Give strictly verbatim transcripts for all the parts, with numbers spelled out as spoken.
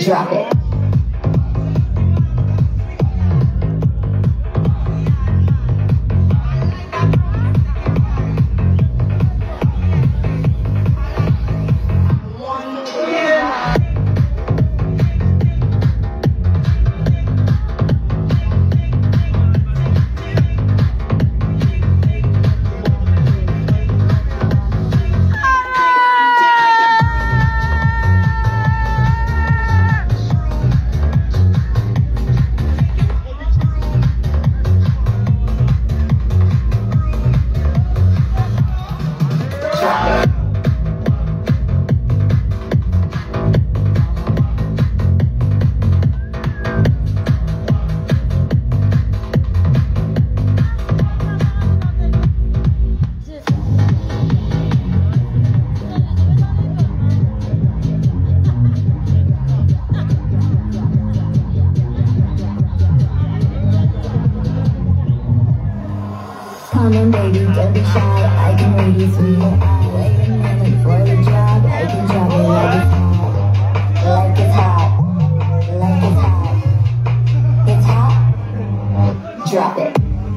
Drop it. Come on baby, don't be shy, I can read you through your eye. Wait a minute for the job, I can drop it like it's hot. Like it's hot, like it's hot. It's hot, drop it.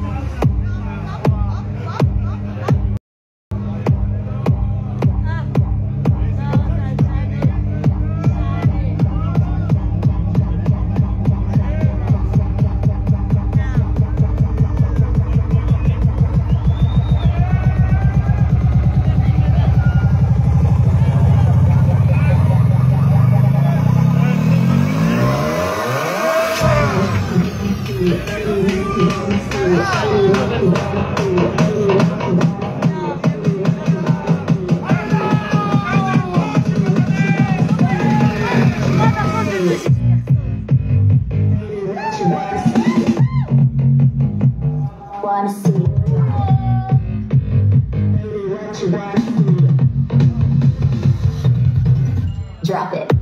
Wanna see? Drop it.